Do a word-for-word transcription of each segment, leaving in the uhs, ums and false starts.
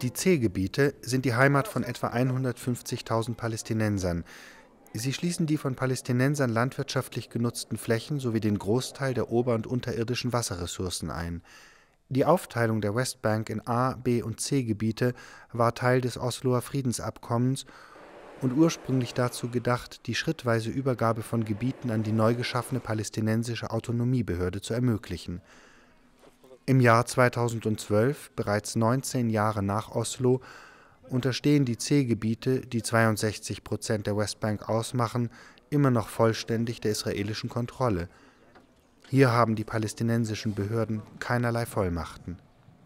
Die C-Gebiete sind die Heimat von etwa hundertfünfzigtausend Palästinensern. Sie schließen die von Palästinensern landwirtschaftlich genutzten Flächen sowie den Großteil der ober- und unterirdischen Wasserressourcen ein. Die Aufteilung der Westbank in A-, B- und C-Gebiete war Teil des Osloer Friedensabkommens und ursprünglich dazu gedacht, die schrittweise Übergabe von Gebieten an die neu geschaffene palästinensische Autonomiebehörde zu ermöglichen. Im Jahr zweitausendzwölf, bereits neunzehn Jahre nach Oslo, unterstehen die C-Gebiete, die zweiundsechzig Prozent der Westbank ausmachen, immer noch vollständig der israelischen Kontrolle. Hier haben die palästinensischen Behörden keinerlei Vollmachten.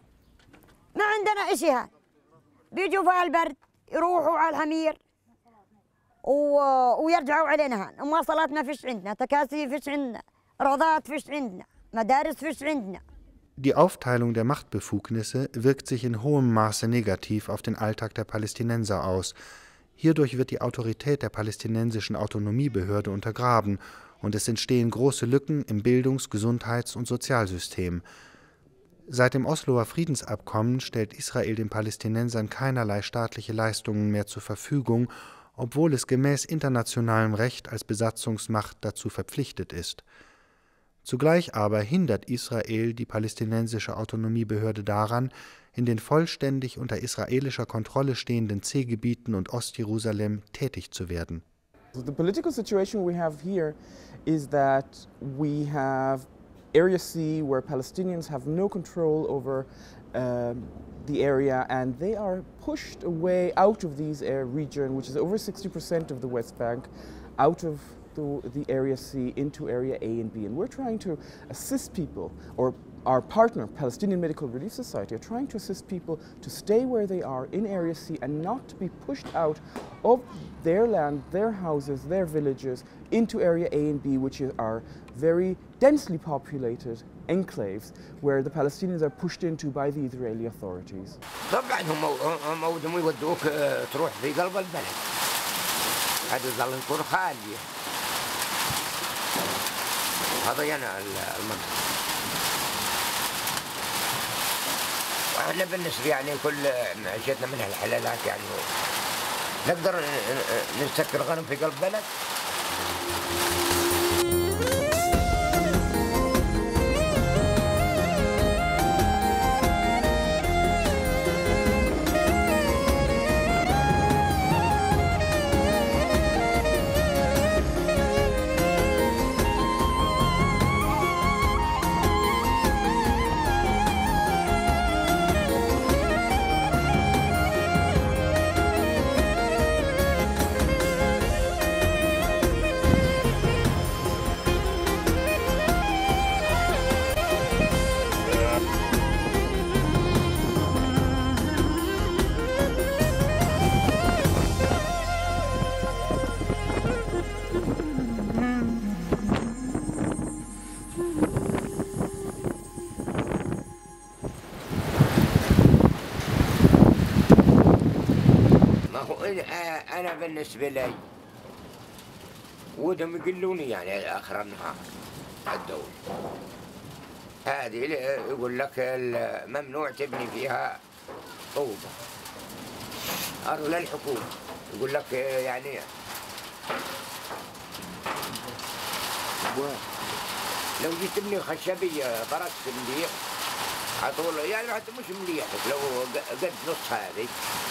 Die Aufteilung der Machtbefugnisse wirkt sich in hohem Maße negativ auf den Alltag der Palästinenser aus. Hierdurch wird die Autorität der palästinensischen Autonomiebehörde untergraben und es entstehen große Lücken im Bildungs-, Gesundheits- und Sozialsystem. Seit dem Osloer Friedensabkommen stellt Israel den Palästinensern keinerlei staatliche Leistungen mehr zur Verfügung, obwohl es gemäß internationalem Recht als Besatzungsmacht dazu verpflichtet ist. Zugleich aber hindert Israel die palästinensische Autonomiebehörde daran, in den vollständig unter israelischer Kontrolle stehenden C-Gebieten und Ostjerusalem tätig zu werden. So the political situation we have here is that we have Area C, where Palestinians have no control over um, the area, and they are pushed away out of this uh, region, which is over sixty percent of the West Bank, out of the, the Area C into Area A and B. And we're trying to assist people, or our partner, Palestinian Medical Relief Society, are trying to assist people to stay where they are in Area C and not to be pushed out of their land, their houses, their villages into Area A and B, which are very densely populated enclaves where the Palestinians are pushed into by the Israeli authorities. طبعا هم هم ودهم يودوك تروح في قلب البلد. هذا ظل يكون خالي. هذا يعني المنطقة. احنا بالنسبة يعني كل معيشتنا من هالحلالات يعني نقدر نسكر غنم في قلب بلد. أنا بالنسبة لي ودهم يقلوني يعني آخر النهار الدول هذه يقول لك ممنوع تبني فيها طوبة أروا للحكومة يقول لك يعني لو جيت تبني خشبية فرست مليح عطول يعني حتى مش مليح لو قد نص هذه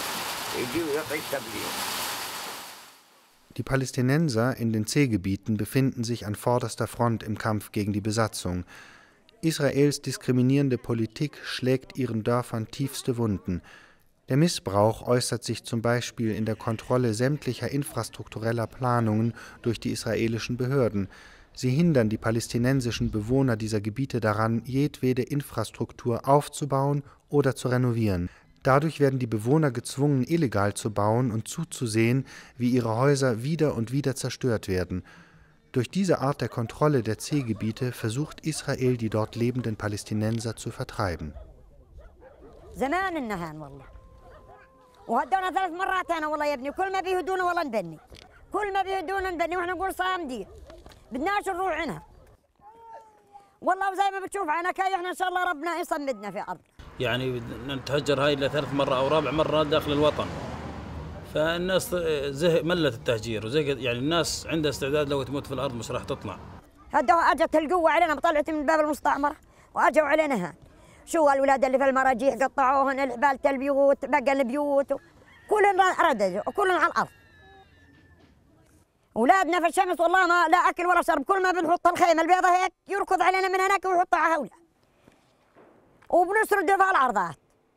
Die Palästinenser in den C-Gebieten befinden sich an vorderster Front im Kampf gegen die Besatzung. Israels diskriminierende Politik schlägt ihren Dörfern tiefste Wunden. Der Missbrauch äußert sich zum Beispiel in der Kontrolle sämtlicher infrastruktureller Planungen durch die israelischen Behörden. Sie hindern die palästinensischen Bewohner dieser Gebiete daran, jedwede Infrastruktur aufzubauen oder zu renovieren. Dadurch werden die Bewohner gezwungen, illegal zu bauen und zuzusehen, wie ihre Häuser wieder und wieder zerstört werden. Durch diese Art der Kontrolle der C-Gebiete versucht Israel, die dort lebenden Palästinenser zu vertreiben. والله وزي ما بتشوف عينك هاي احنا ان شاء الله ربنا يصمدنا في ارض. يعني نتهجر هاي لثالث مرة او رابع مرة داخل الوطن. فالناس زهق ملت التهجير وزهق، يعني الناس عندها استعداد لو تموت في الارض مش راح تطلع. هدوا اجت القوة علينا، طلعت من باب المستعمرة واجوا علينا هان. شو الولاد اللي في المراجيح قطعوهن، الحبال البيوت، بقى البيوت، كلنا رددوا وكلنا على الارض. اولادنا في الشمس والله ما لا اكل ولا شرب، كل ما بنحط الخيمه البيضاء هيك يركض علينا من هناك ويحطها على هؤلاء. وبنسرد في العرضات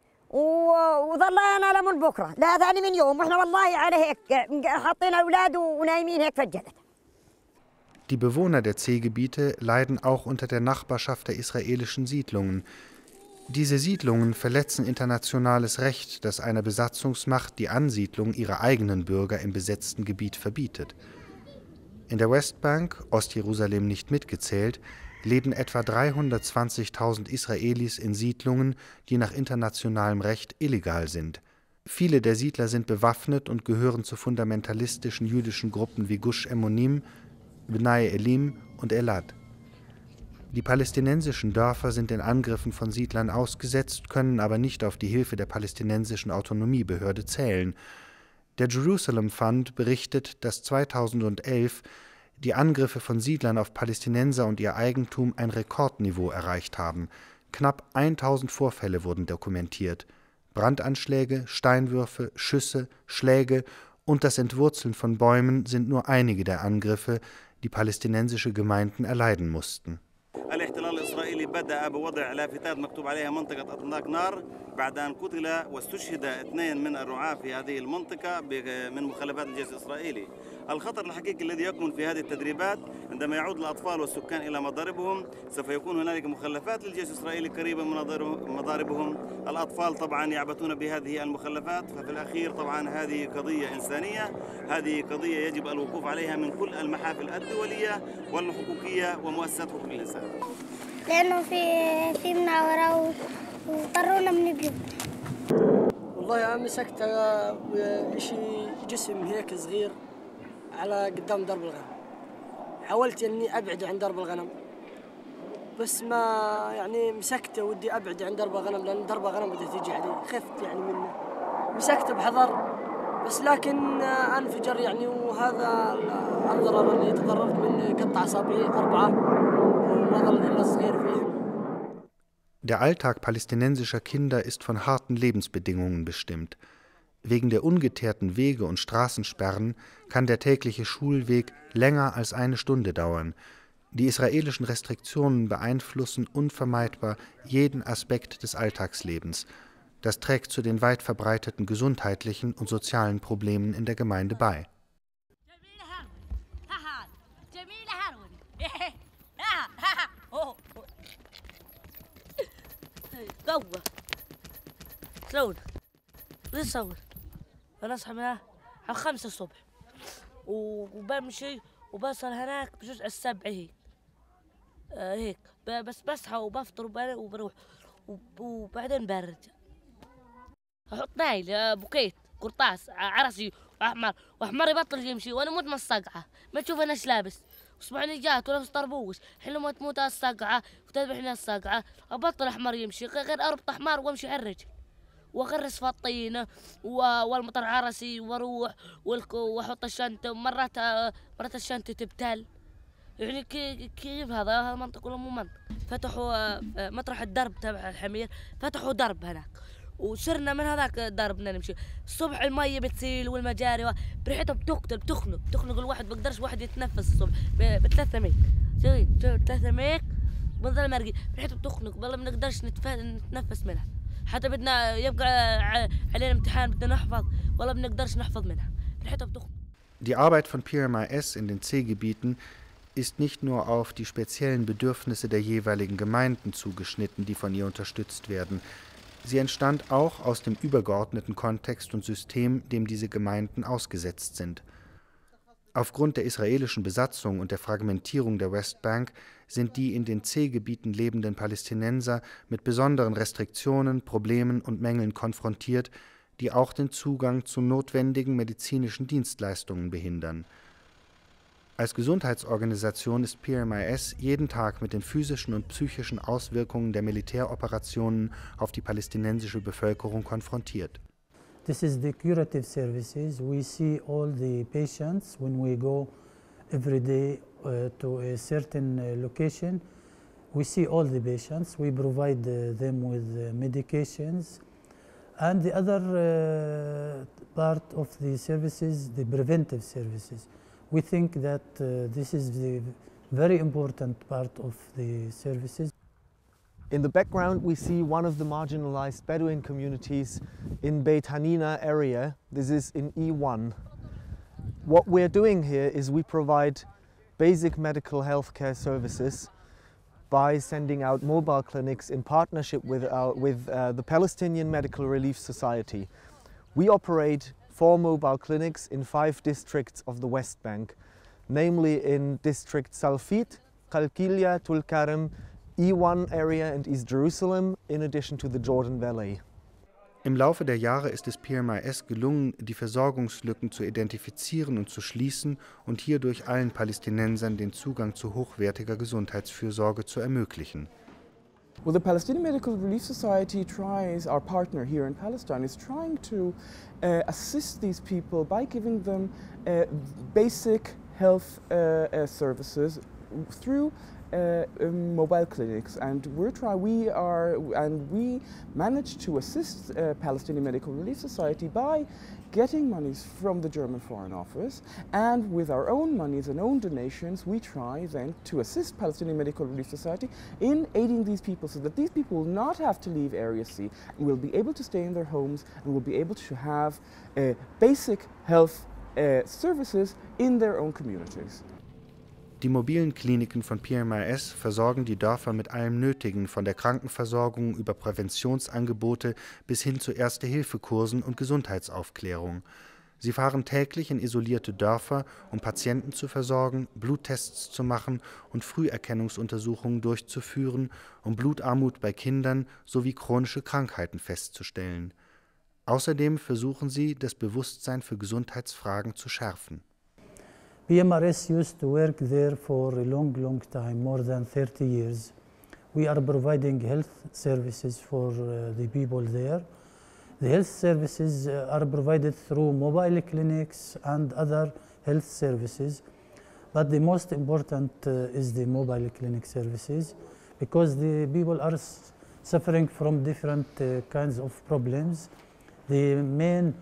وظلينا لمن بكره لا ثاني من يوم، واحنا والله على هيك حاطين اولاد ونايمين هيك في الجلد. Die Bewohner der C-Gebiete leiden auch unter der Nachbarschaft der israelischen Siedlungen. Diese Siedlungen verletzen internationales Recht, das einer Besatzungsmacht die Ansiedlung ihrer eigenen Bürger im besetzten Gebiet verbietet. In der Westbank, Ostjerusalem nicht mitgezählt, leben etwa dreihundertzwanzigtausend Israelis in Siedlungen, die nach internationalem Recht illegal sind. Viele der Siedler sind bewaffnet und gehören zu fundamentalistischen jüdischen Gruppen wie Gush Emonim, Bnai Elim und Elad. Die palästinensischen Dörfer sind den Angriffen von Siedlern ausgesetzt, können aber nicht auf die Hilfe der palästinensischen Autonomiebehörde zählen. Der Jerusalem Fund berichtet, dass zweitausendelf die Angriffe von Siedlern auf Palästinenser und ihr Eigentum ein Rekordniveau erreicht haben. Knapp tausend Vorfälle wurden dokumentiert. Brandanschläge, Steinwürfe, Schüsse, Schläge und das Entwurzeln von Bäumen sind nur einige der Angriffe, die palästinensische Gemeinden erleiden mussten. الاحتلال الإسرائيلي بدأ بوضع لافتات مكتوب عليها منطقة أطناق نار بعد أن قتل واستشهد اثنين من الرعاة في هذه المنطقة من مخلفات الجيش الإسرائيلي. الخطر الحقيقي الذي يكمن في هذه التدريبات عندما يعود الأطفال والسكان إلى مضاربهم سوف يكون هنالك مخلفات للجيش الإسرائيلي قريبة من مضاربهم. الأطفال طبعا يعبثون بهذه المخلفات، ففي الأخير طبعا هذه قضية إنسانية، هذه قضية يجب الوقوف عليها من كل المحافل الدولية والحقوقية ومؤسسات حقوق الإنسان. لأنه في في مناورة وطرونا من البيوت. والله أنا مسكت شيء جسم هيك صغير على قدام درب الغنم. حاولت إني أبعد عن درب الغنم بس ما يعني مسكته ودي أبعد عن درب الغنم لأن درب الغنم بدها تيجي علي، خفت يعني منه. مسكته بحذر بس لكن انفجر يعني، وهذا الضرر اللي تضررت منه قطع أصابعي أربعة وما ظل إلا صغير فيهم. Der Alltag palästinensischer Kinder ist von harten Lebensbedingungen bestimmt. Wegen der ungeteerten Wege und Straßensperren kann der tägliche Schulweg länger als eine Stunde dauern. Die israelischen Restriktionen beeinflussen unvermeidbar jeden Aspekt des Alltagslebens. Das trägt zu den weit verbreiteten gesundheitlichen und sozialen Problemen in der Gemeinde bei. قوة شلون نصور أنا أصحى من على خمسة الصبح وبمشي وبصل هناك بجوز على السبعة هيك آه هيك بس بصحى وبفطر وبروح وبعدين برجع أحط نايل بوكيت قرطاس عرسي وأحمر وأحمر يبطل يمشي وأنا موت من الصقعة ما تشوف أنا إيش لابس اسمعني جات ولابس طربوش حلو ما تموت الصقعة وتذبحني الصقعة أبطل أحمر يمشي غير أربط أحمر وأمشي على الرجل وأغرس في الطينة والمطر عرسي وأروح وأحط الشنطة مرات مرات الشنطة تبتل يعني كيف هذا هذا منطق ولا مو منطق. فتحوا مطرح الدرب تبع الحمير فتحوا درب هناك وصرنا من هذاك دربنا نمشي الصبح المية بتسيل والمجاري بريحتها بتقتل بتخنق بتخنق الواحد بقدرش واحد يتنفس الصبح بثلاثة ميك شوي ثلاثة ميك بنظل مرقي بريحتها بتخنق والله ما نقدرش نتنفس منها حتى بدنا يبقى علينا امتحان بدنا نحفظ والله ما بنقدرش نحفظ منها بريحتها بتخنق. Die Arbeit von P M I S in den C-Gebieten ist nicht nur auf die speziellen Bedürfnisse der jeweiligen Gemeinden zugeschnitten, die von ihr unterstützt werden. Sie entstand auch aus dem übergeordneten Kontext und System, dem diese Gemeinden ausgesetzt sind. Aufgrund der israelischen Besatzung und der Fragmentierung der Westbank sind die in den C-Gebieten lebenden Palästinenser mit besonderen Restriktionen, Problemen und Mängeln konfrontiert, die auch den Zugang zu notwendigen medizinischen Dienstleistungen behindern. Als Gesundheitsorganisation ist P M I S jeden Tag mit den physischen und psychischen Auswirkungen der Militäroperationen auf die palästinensische Bevölkerung konfrontiert. This is the curative services. We see all the patients when we go every day uh, to a certain uh, location. We see all the patients. We provide uh, them with uh, medications. And the other uh, part of the services, the preventive services. We think that uh, this is the very important part of the services. In the background we see one of the marginalized Bedouin communities in Beit Hanina area. This is in E one. What we're doing here is we provide basic medical healthcare services by sending out mobile clinics in partnership with, our, with uh, the Palestinian Medical Relief Society. We operate four mobile clinics in five districts of the West Bank, namely in District Salfit, Qalqilia, Tulkarem, E one area and East Jerusalem, in addition to the Jordan Valley. Im Laufe der Jahre ist es P M I S gelungen, die Versorgungslücken zu identifizieren und zu schließen und hierdurch allen Palästinensern den Zugang zu hochwertiger Gesundheitsfürsorge zu ermöglichen. Well, the Palestinian Medical Relief Society tries, our partner here in Palestine, is trying to uh, assist these people by giving them uh, basic health uh, uh, services through Uh, um, mobile clinics, and we're try we are and we managed to assist uh, Palestinian Medical Relief Society by getting monies from the German Foreign Office, and with our own monies and own donations we try then to assist Palestinian Medical Relief Society in aiding these people so that these people will not have to leave Area C and will be able to stay in their homes and will be able to have uh, basic health uh, services in their own communities. Die mobilen Kliniken von P M I S versorgen die Dörfer mit allem Nötigen, von der Krankenversorgung über Präventionsangebote bis hin zu Erste-Hilfe-Kursen und Gesundheitsaufklärung. Sie fahren täglich in isolierte Dörfer, um Patienten zu versorgen, Bluttests zu machen und Früherkennungsuntersuchungen durchzuführen, um Blutarmut bei Kindern sowie chronische Krankheiten festzustellen. Außerdem versuchen sie, das Bewusstsein für Gesundheitsfragen zu schärfen. P M R S used to work there for a long, long time, more than thirty years. We are providing health services for uh, the people there. The health services uh, are provided through mobile clinics and other health services. But the most important uh, is the mobile clinic services, because the people are suffering from different uh, kinds of problems. The main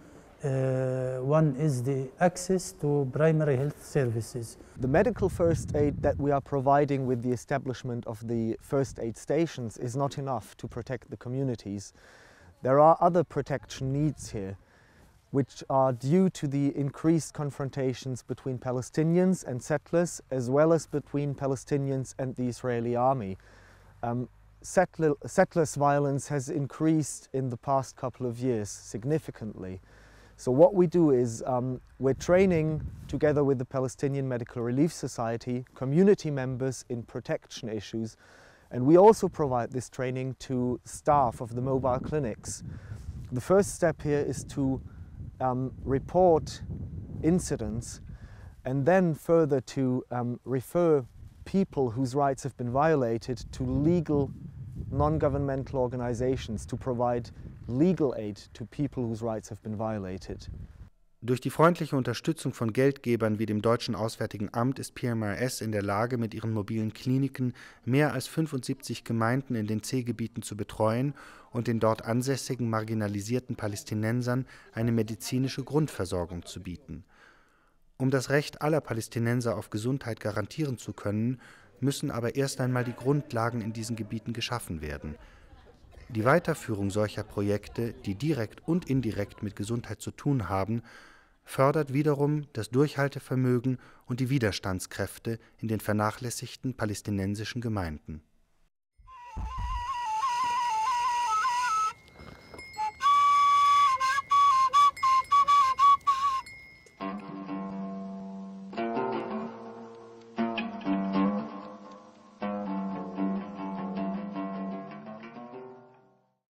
Uh, one is the access to primary health services. The medical first aid that we are providing with the establishment of the first aid stations is not enough to protect the communities. There are other protection needs here, which are due to the increased confrontations between Palestinians and settlers, as well as between Palestinians and the Israeli army. Um, settler, settlers' violence has increased in the past couple of years significantly. So what we do is um, we're training, together with the Palestinian Medical Relief Society, community members in protection issues, and we also provide this training to staff of the mobile clinics. The first step here is to um, report incidents, and then further to um, refer people whose rights have been violated to legal non-governmental organizations to provide legal aid to people whose rights have been violated. Durch die freundliche Unterstützung von Geldgebern wie dem Deutschen Auswärtigen Amt ist P M I S in der Lage, mit ihren mobilen Kliniken mehr als fünfundsiebzig Gemeinden in den C-Gebieten zu betreuen und den dort ansässigen marginalisierten Palästinensern eine medizinische Grundversorgung zu bieten. Um das Recht aller Palästinenser auf Gesundheit garantieren zu können, müssen aber erst einmal die Grundlagen in diesen Gebieten geschaffen werden. Die Weiterführung solcher Projekte, die direkt und indirekt mit Gesundheit zu tun haben, fördert wiederum das Durchhaltevermögen und die Widerstandskräfte in den vernachlässigten palästinensischen Gemeinden.